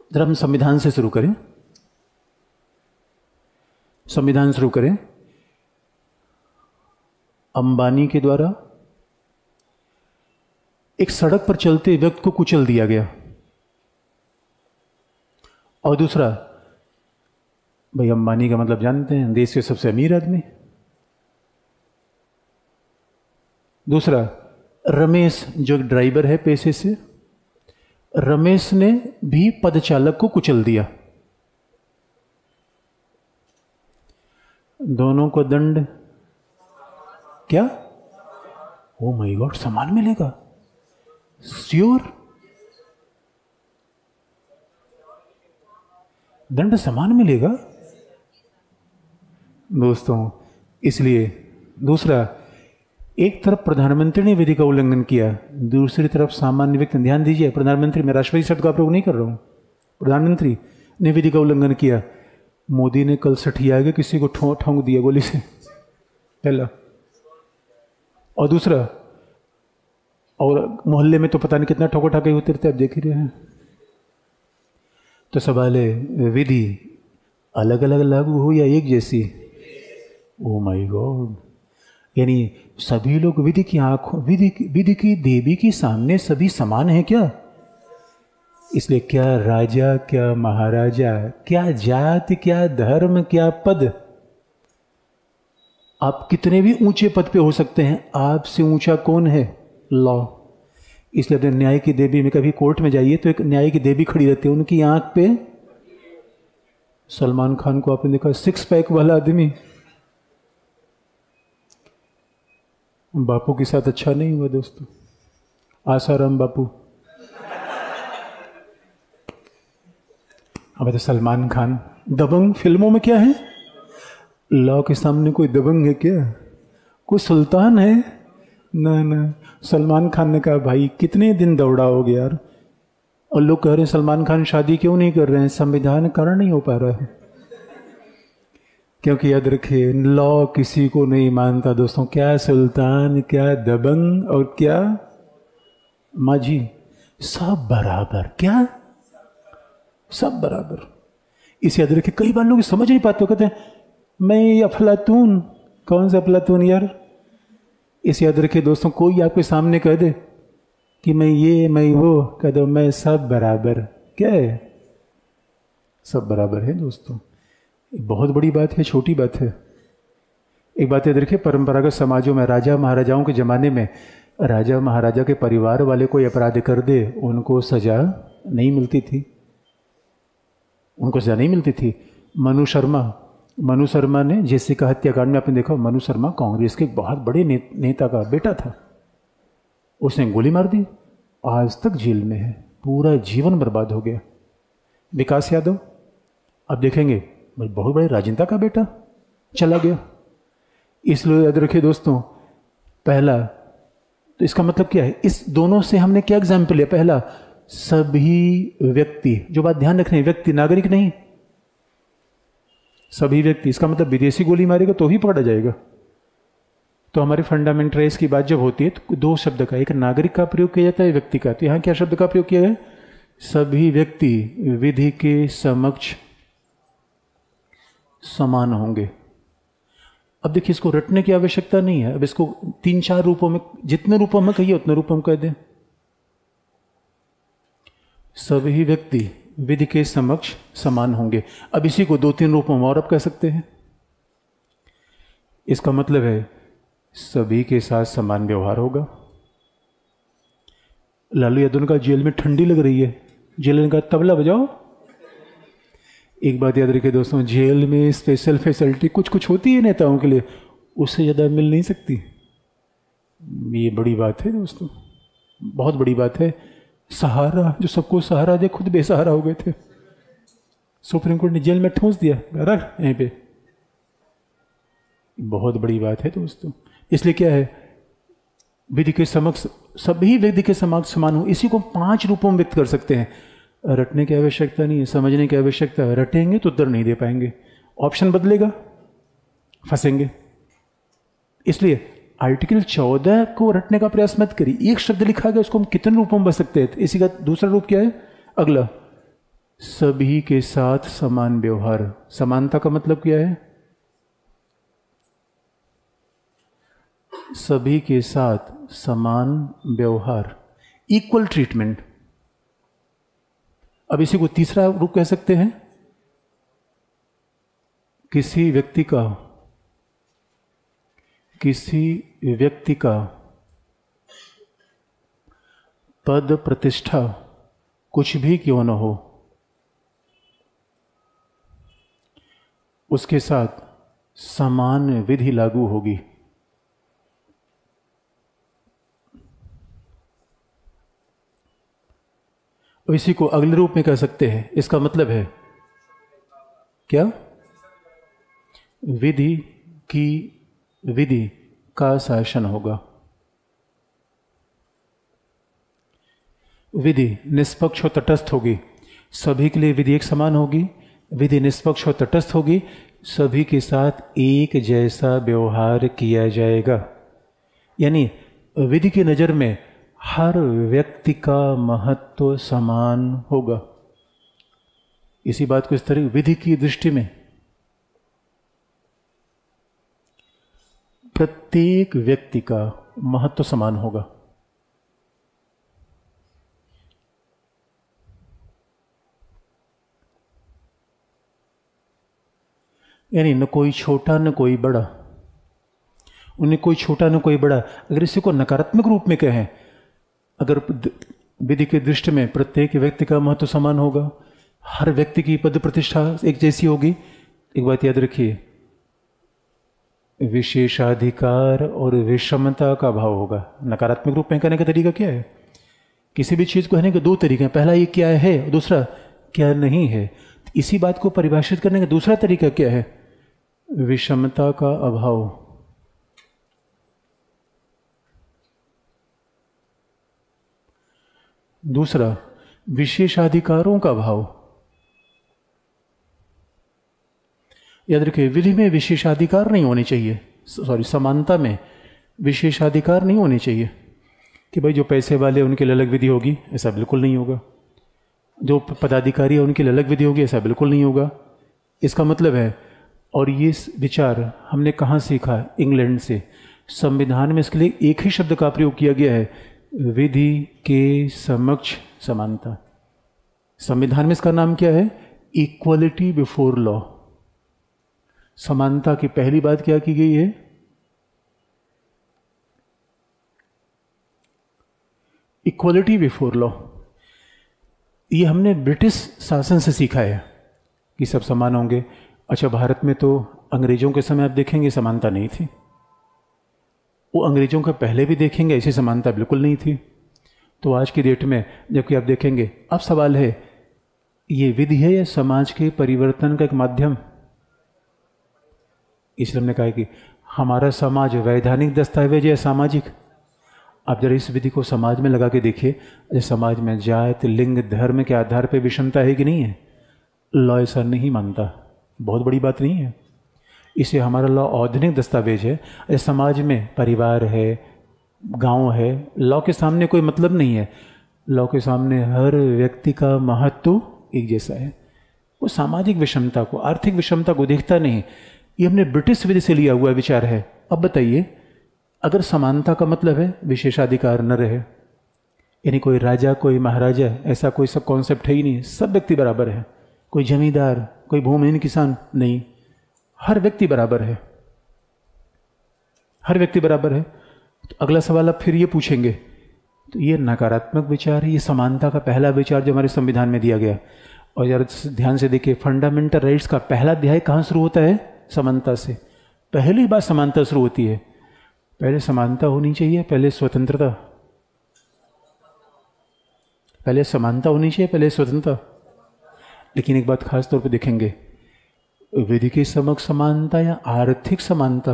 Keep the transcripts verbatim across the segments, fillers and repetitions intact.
जरा हम संविधान से शुरू करें। संविधान शुरू करें। अंबानी के द्वारा एक सड़क पर चलते व्यक्ति को कुचल दिया गया, और दूसरा, भाई अंबानी का मतलब जानते हैं, देश के सबसे अमीर आदमी। दूसरा, रमेश जो एक ड्राइवर है पेशे से, रमेश ने भी पदचालक को कुचल दिया। दोनों को दंड क्या? ओ माय गॉड, समान मिलेगा? श्योर? दंड समान मिलेगा दोस्तों। इसलिए दूसरा, एक तरफ प्रधानमंत्री ने विधि का उल्लंघन किया, दूसरी तरफ सामान्य व्यक्ति। ध्यान दीजिए, प्रधानमंत्री, मैं राष्ट्रपति शब्द का प्रयोग नहीं कर रहा हूं। प्रधानमंत्री ने विधि का उल्लंघन किया, मोदी ने कल सठिया के किसी को ठों ठोंक दिया गोली से, पहला। और दूसरा, और मोहल्ले में तो पता नहीं कितना ठोका ठाके होते रहते, आप देख ही रहे हैं। तो सवाल है, विधि अलग अलग लागू हो या एक जैसी? ओ माय गॉड, यानी सभी लोग विधि की आंखों, विधि विधि की देवी के सामने सभी समान हैं क्या? इसलिए क्या राजा, क्या महाराजा, क्या जाति, क्या धर्म, क्या पद, आप कितने भी ऊंचे पद पे हो सकते हैं, आपसे ऊंचा कौन है? लॉ। इसलिए अपने न्याय की देवी में कभी कोर्ट में जाइए तो एक न्याय की देवी खड़ी रहती है, उनकी आंख पे सलमान खान को आपने देखा, सिक्स पैक वाला आदमी। बापू के साथ अच्छा नहीं हुआ दोस्तों, आसाराम बापू। अब तो सलमान खान दबंग फिल्मों में क्या है? लॉ के सामने कोई दबंग है क्या? कोई सुल्तान है? ना ना। सलमान खान ने कहा, भाई कितने दिन दौड़ाओगे यार? और लोग कह रहे हैं सलमान खान शादी क्यों नहीं कर रहे हैं? संविधान कारण नहीं हो पा रहा है। क्योंकि याद रखिए, लॉ किसी को नहीं मानता दोस्तों। क्या सुल्तान, क्या दबंग, और क्या माझी, सब बराबर। क्या? सब बराबर। इसे याद रखिए। कई बार लोग समझ नहीं पाते, कहते हैं मैं ये अफलातून। कौन सा अफलातून यार? इसे याद रखिए दोस्तों, कोई आपके सामने कह दे कि मैं ये, मैं वो, कह दो मैं सब बराबर। क्या है? सब बराबर है दोस्तों। बहुत बड़ी बात है, छोटी बात है। एक बात याद रखिए, परंपरागत समाजों में, राजा महाराजाओं के ज़माने में, राजा महाराजा के परिवार वाले कोई अपराध कर दे, उनको सजा नहीं मिलती थी। उनको सजा नहीं मिलती थी। मनु शर्मा मनु शर्मा ने जेसिका हत्याकांड में आपने देखा, मनु शर्मा कांग्रेस के एक बहुत बड़े ने, नेता का बेटा था। उसने गोली मार दी, आज तक जेल में है, पूरा जीवन बर्बाद हो गया। विकास यादव, अब देखेंगे, बहुत बड़े राजनेता का बेटा चला गया। इसलिए याद रखिए दोस्तों, पहला तो इसका मतलब क्या है? इस दोनों से हमने क्या एग्जाम्पल लिया? पहला, सभी व्यक्ति, जो बात ध्यान रखनी है, व्यक्ति, नागरिक नहीं, सभी व्यक्ति। इसका मतलब विदेशी गोली मारेगा तो ही पकड़ा जाएगा। तो हमारे फंडामेंटल राइट्स की बात जब होती है तो दो शब्द का, एक नागरिक का प्रयोग किया जाता है, व्यक्ति का। तो यहां क्या शब्द का प्रयोग किया है? सभी व्यक्ति विधि के समक्ष समान होंगे। अब देखिए, इसको रटने की आवश्यकता नहीं है। अब इसको तीन चार रूपों में, जितने रूपों में कहिए उतने रूपों में कह दें। सभी व्यक्ति विधि के समक्ष समान होंगे। अब इसी को दो तीन रूपों में और अब कह सकते हैं। इसका मतलब है सभी के साथ समान व्यवहार होगा। लालू यादव का जेल में ठंडी लग रही है, जेल ने कहा तबला बजाओ। एक बात याद रखिए दोस्तों, जेल में स्पेशल फैसिलिटी कुछ कुछ होती है नेताओं के लिए, उससे ज़्यादा मिल नहीं सकती। ये बड़ी बात है दोस्तों, बहुत बड़ी बात है। सहारा, जो सबको सहारा दे, खुद बेसहारा हो गए थे। सुप्रीम कोर्ट ने जेल में ठूंस दिया, रख यहीं पे। बहुत बड़ी बात है दोस्तों। इसलिए क्या है? विधि के समक्ष, सभी विधि के समक्ष समान हो। इसी को पांच रूपों में व्यक्त कर सकते हैं। रटने की आवश्यकता नहीं है, समझने की आवश्यकता है। रटेंगे तो उत्तर नहीं दे पाएंगे, ऑप्शन बदलेगा, फंसेंगे। इसलिए आर्टिकल चौदह को रटने का प्रयास मत करिए। एक शब्द लिखा गया, उसको हम कितने रूपों में बच सकते हैं? इसी का दूसरा रूप क्या है? अगला, सभी के साथ समान व्यवहार। समानता का मतलब क्या है? सभी के साथ समान व्यवहार, इक्वल ट्रीटमेंट। अब इसी को तीसरा रूप कह सकते हैं, किसी व्यक्ति का किसी व्यक्ति का पद प्रतिष्ठा कुछ भी क्यों न हो, उसके साथ समान विधि लागू होगी। इसी को अगले रूप में कह सकते हैं। इसका मतलब है क्या? विधि की विधि का शासन होगा। विधि निष्पक्ष और तटस्थ होगी, सभी के लिए विधि एक समान होगी। विधि निष्पक्ष और तटस्थ होगी, सभी के साथ एक जैसा व्यवहार किया जाएगा। यानी विधि की नज़र में हर व्यक्ति का महत्व समान होगा। इसी बात को इस तरह विधि की दृष्टि में प्रत्येक व्यक्ति का महत्व समान होगा। यानी न कोई छोटा न कोई बड़ा, उन्हें कोई छोटा न कोई बड़ा। अगर इसी को नकारात्मक रूप में कहें, अगर विधि की दृष्टि में प्रत्येक व्यक्ति का महत्व समान होगा, हर व्यक्ति की पद प्रतिष्ठा एक जैसी होगी, एक बात याद रखिए, विशेषाधिकार और विषमता का भाव होगा। नकारात्मक रूप में कहने का तरीका क्या है? किसी भी चीज़ को कहने के दो तरीके हैं, पहला ये क्या है, दूसरा क्या नहीं है। इसी बात को परिभाषित करने का दूसरा तरीका क्या है? विषमता का अभाव। दूसरा विशेषाधिकारों का भाव। याद रखिए, विधि में विशेषाधिकार नहीं होने चाहिए, सॉरी समानता में विशेषाधिकार नहीं होने चाहिए कि भाई जो पैसे वाले उनके लिए अलग विधि होगी, ऐसा बिल्कुल नहीं होगा। जो पदाधिकारी है उनके लिए अलग विधि होगी, ऐसा बिल्कुल नहीं होगा। इसका मतलब है, और ये विचार हमने कहाँ सीखा? इंग्लैंड से। संविधान में इसके लिए एक ही शब्द का प्रयोग किया गया है, विधि के समक्ष समानता। संविधान में इसका नाम क्या है? Equality before law. समानता की पहली बात क्या की गई है? Equality before law. ये हमने ब्रिटिश शासन से सीखा है कि सब समान होंगे। अच्छा, भारत में तो अंग्रेजों के समय आप देखेंगे समानता नहीं थी, वो अंग्रेजों का पहले भी देखेंगे ऐसी समानता बिल्कुल नहीं थी। तो आज की डेट में जबकि आप देखेंगे, अब सवाल है ये विधि है या समाज के परिवर्तन का एक माध्यम? इसलिए हमने कहा कि हमारा समाज वैधानिक दस्तावेज या सामाजिक। आप जरा इस विधि को समाज में लगा के देखिए, समाज में जात, लिंग, धर्म के आधार पर विषमता है कि नहीं है? लॉ ऐसा नहीं मानता, बहुत बड़ी बात नहीं है। इसे हमारा लॉ औद्योगिक दस्तावेज है। समाज में परिवार है, गांव है, लॉ के सामने कोई मतलब नहीं है। लॉ के सामने हर व्यक्ति का महत्व एक जैसा है। वो सामाजिक विषमता को, आर्थिक विषमता को देखता नहीं। ये हमने ब्रिटिश विधि से लिया हुआ विचार है। अब बताइए, अगर समानता का मतलब है विशेषाधिकार न रहे, यानी कोई राजा कोई महाराजा, ऐसा कोई सब कॉन्सेप्ट है ही नहीं, सब व्यक्ति बराबर है। कोई जमींदार, कोई भूमिहीन किसान नहीं, हर व्यक्ति बराबर है, हर व्यक्ति बराबर है। तो अगला सवाल आप फिर ये पूछेंगे, तो ये नकारात्मक विचार है, ये समानता का पहला विचार जो हमारे संविधान में दिया गया। और यार ध्यान से देखिए, फंडामेंटल राइट्स का पहला अध्याय कहाँ शुरू होता है? समानता से। पहली बात समानता शुरू होती है। पहले समानता होनी चाहिए, पहले स्वतंत्रता। पहले समानता होनी चाहिए, पहले स्वतंत्रता। लेकिन एक बात खास तौर पे देखेंगे, विधि के समक्ष समानता या आर्थिक समानता?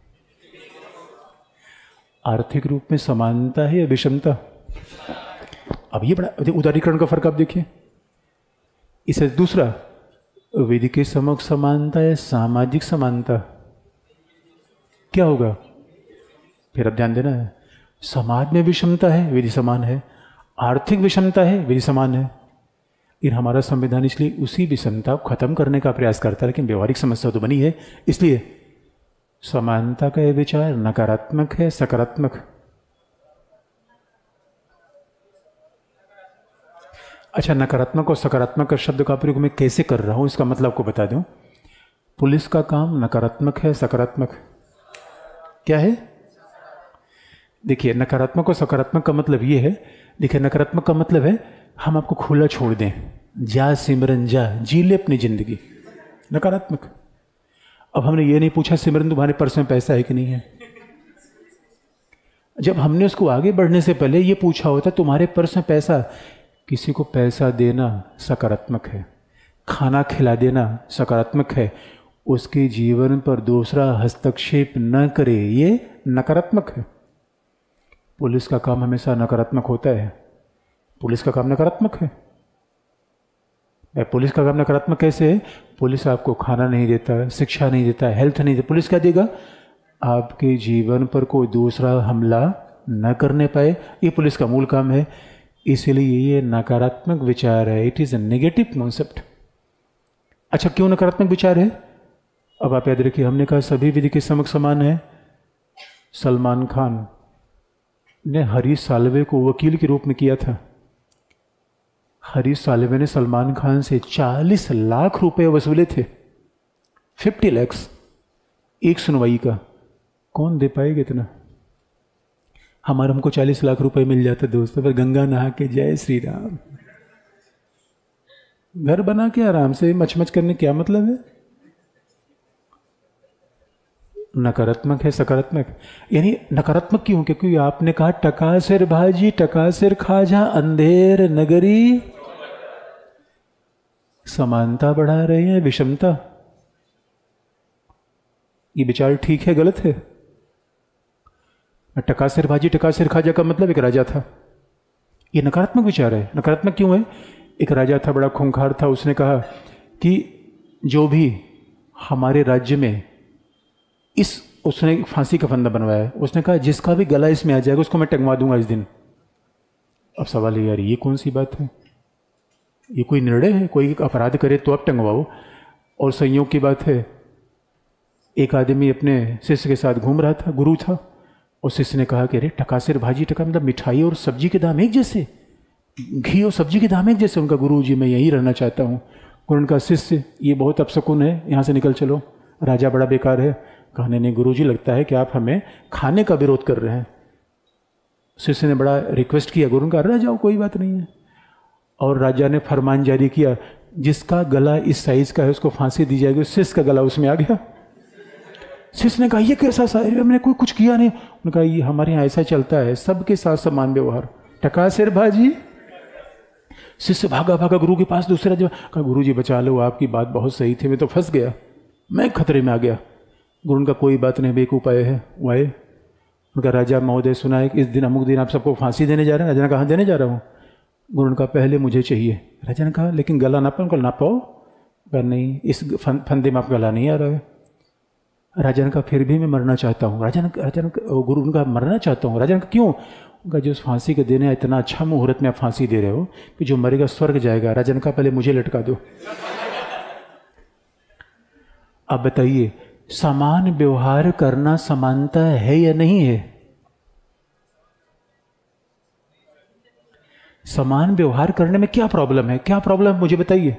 आर्थिक रूप में समानता है या विषमता? अब ये बड़ा उदारीकरण का फर्क आप देखिए। इसे दूसरा, विधि के समक्ष समानता या सामाजिक समानता? क्या होगा? फिर अब ध्यान देना है, समाज में विषमता है, विधि समान है। आर्थिक विषमता है, विधि समान है। इन हमारा संविधान इसलिए उसी विषमता को खत्म करने का प्रयास करता है, लेकिन व्यवहारिक समस्या तो बनी है। इसलिए समानता का यह विचार नकारात्मक है सकारात्मक? अच्छा, नकारात्मक और सकारात्मक का शब्द का प्रयोग मैं कैसे कर रहा हूं इसका मतलब आपको बता दूं। पुलिस का काम नकारात्मक है सकारात्मक? क्या है? देखिए, नकारात्मक और सकारात्मक का मतलब ये है, देखिए नकारात्मक का मतलब है हम आपको खुला छोड़ दें, जा सिमरन जा, जी ले अपनी जिंदगी, नकारात्मक। अब हमने ये नहीं पूछा सिमरन तुम्हारे पर्स में पैसा है कि नहीं है। जब हमने उसको आगे बढ़ने से पहले ये पूछा होता तुम्हारे पर्स में पैसा, किसी को पैसा देना सकारात्मक है, खाना खिला देना सकारात्मक है, उसके जीवन पर दूसरा हस्तक्षेप न करे ये नकारात्मक है। पुलिस का काम हमेशा नकारात्मक होता है? पुलिस का काम नकारात्मक है? पुलिस का काम नकारात्मक कैसे है? पुलिस आपको खाना नहीं देता, शिक्षा नहीं देता, हेल्थ नहीं देता। पुलिस क्या देगा? आपके जीवन पर कोई दूसरा हमला न करने पाए, ये पुलिस का मूल काम है। इसलिए ये नकारात्मक विचार है, it is a negative concept. अच्छा, क्यों नकारात्मक विचार है? अब आप याद रखिए, हमने कहा सभी विधि के समक्ष समान है। सलमान खान ने हरीश साल्वे को वकील के रूप में किया था। हरीश साल्वे ने सलमान खान से चालीस लाख रुपए वसूले थे, फिफ्टी लैक्स एक सुनवाई का। कौन दे पाएगा इतना? हमारा हमको चालीस लाख रुपए मिल जाता दोस्तों, पर गंगा नहा के जय श्री राम, घर बना के आराम से मचमच करने क्या मतलब है? नकारात्मक है सकारात्मक? यानी नकारात्मक क्यों? क्योंकि आपने कहा टका सिर भाजी टका सिर खाजा अंधेर नगरी, समानता बढ़ा रहे हैं विषमता। ये विचार ठीक है गलत है? टका सिर भाजी टका सिर खाजा का मतलब एक राजा था, ये नकारात्मक विचार है। नकारात्मक क्यों है? एक राजा था, बड़ा खूंखार था, उसने कहा कि जो भी हमारे राज्य में इस, उसने फांसी का फंदा बनवाया, उसने कहा जिसका भी गला इसमें आ जाएगा उसको मैं टंगवा दूंगा इस दिन। अब सवाल है यार, ये कौन सी बात है? ये कोई निर्णय है? कोई अपराध करे तो आप टंगवाओ। और संयोग की बात है, एक आदमी अपने शिष्य के साथ घूम रहा था, गुरु था, और शिष्य ने कहा कि अरे टका सिर भाजी टका मतलब मिठाई और सब्जी के दाम एक जैसे, घी और सब्जी के दाम एक जैसे। उनका गुरु जी मैं यहीं रहना चाहता हूँ। गुरु उनका शिष्य ये बहुत अपशकुन है, यहाँ से निकल चलो, राजा बड़ा बेकार है। कहने नहीं गुरु जी, लगता है कि आप हमें खाने का विरोध कर रहे हैं। शिष्य ने बड़ा रिक्वेस्ट किया, गुरु का रह जाओ कोई बात नहीं है। और राजा ने फरमान जारी किया, जिसका गला इस साइज का है उसको फांसी दी जाएगी। शिष्य का गला उसमें आ गया। शिष्य ने कहा ये कैसा शायर, हमने कोई कुछ किया नहीं। उन्होंने कहा ये हमारे यहाँ ऐसा चलता है, सबके साथ समान व्यवहार, टका सिर भाजी। शिष्य भागा भागा गुरु के पास, दूसरा जब कहा गुरु जी बचा लो, आपकी बात बहुत सही थी, मैं तो फंस गया, मैं खतरे में आ गया। गुरु का कोई बात नहीं, बेवकूफ आए है वो आए। उनका राजा महोदय सुना है कि इस दिन अमुक दिन आप सबको फांसी देने जा रहे हैं। राजा ने कहा देने जा रहा हूँ। गुरु का पहले मुझे चाहिए। राजा ने कहा लेकिन गला ना पाओ, उनका ना पाओ। कहा नहीं, इस फंदे में आपका गला नहीं आ रहा है। राजा ने कहा फिर भी मैं मरना चाहता हूँ। राजा ने राजा ने गुरु उनका मरना चाहता हूँ। राजा ने कहा क्यों? उनका जो फांसी का देने इतना अच्छा मुहूर्त में आप फांसी दे रहे हो कि जो मरेगा स्वर्ग जाएगा। राजा ने कहा पहले मुझे लटका दो। अब बताइए, समान व्यवहार करना समानता है या नहीं है? समान व्यवहार करने में क्या प्रॉब्लम है? क्या प्रॉब्लम है मुझे बताइए।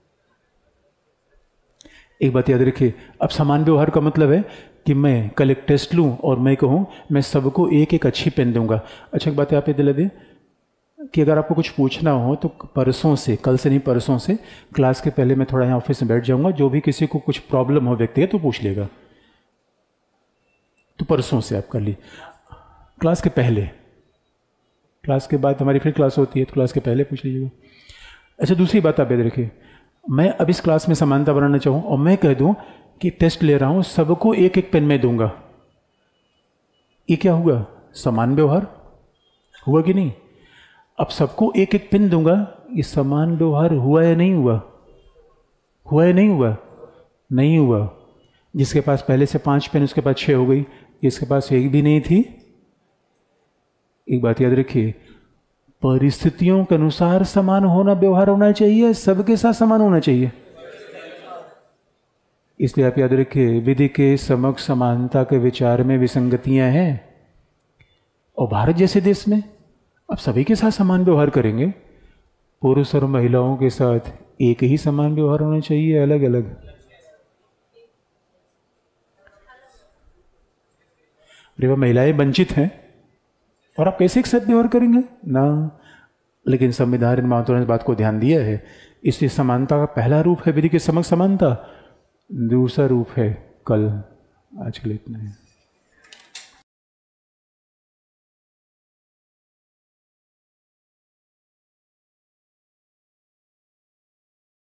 एक बात याद रखिए, अब समान व्यवहार का मतलब है कि मैं कल एक टेस्ट लूं और मैं कहूं मैं सबको एक एक अच्छी पेन दूंगा। अच्छा, एक बात आप ये दिला दें कि अगर आपको कुछ पूछना हो तो परसों से, कल से नहीं परसों से, क्लास के पहले मैं थोड़ा यहाँ ऑफिस में बैठ जाऊंगा। जो भी किसी को कुछ प्रॉब्लम हो व्यक्तिगत तो पूछ लेगा। तो परसों से आप कर ली, क्लास के पहले। क्लास के बाद हमारी फिर क्लास होती है तो क्लास के पहले पूछ लीजिएगा। अच्छा, दूसरी बात आप याद रखिए, मैं अब इस क्लास में समानता बनाना चाहूँ और मैं कह दूँ कि टेस्ट ले रहा हूँ, सबको एक एक पेन में दूंगा, ये क्या हुआ? समान व्यवहार हुआ कि नहीं? अब सबको एक एक पेन दूंगा, ये समान व्यवहार हुआ या नहीं हुआ? हुआ या नहीं हुआ? नहीं हुआ। जिसके पास पहले से पांच पेन उसके पास छः हो गई, जिसके पास एक भी नहीं थी। एक बात याद रखिए, परिस्थितियों के अनुसार समान होना व्यवहार होना चाहिए, सबके साथ समान होना चाहिए। इसलिए आप याद रखिए, विधि के समक्ष समानता के विचार में विसंगतियां हैं, और भारत जैसे देश में अब सभी के साथ समान व्यवहार करेंगे। पुरुष और महिलाओं के साथ एक ही समान व्यवहार होना चाहिए, अलग अलग? अरे वह महिलाएं वंचित हैं और आप कैसे एक साथ व्यवहार करेंगे ना? लेकिन संविधान निर्माताओं ने इस बात को ध्यान दिया है, इसलिए समानता का पहला रूप है विधि के समक्ष समानता, दूसरा रूप है कल। आज के लिए इतना है।